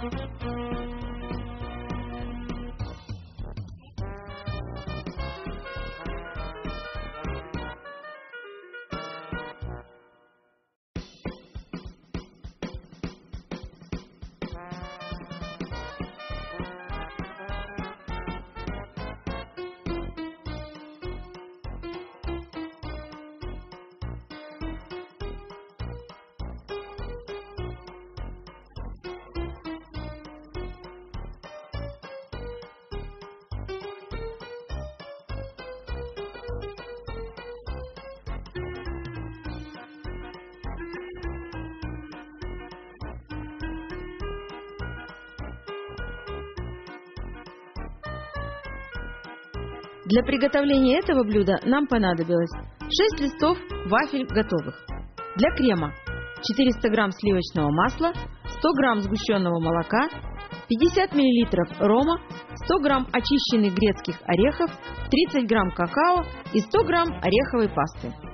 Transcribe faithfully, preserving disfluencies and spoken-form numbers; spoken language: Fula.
Для приготовления этого блюда нам понадобилось шесть листов вафель готовых. Для крема четыреста грамм сливочного масла, сто грамм сгущенного молока, пятьдесят миллилитров рома, сто грамм очищенных грецких орехов, тридцать грамм какао и сто грамм ореховой пасты.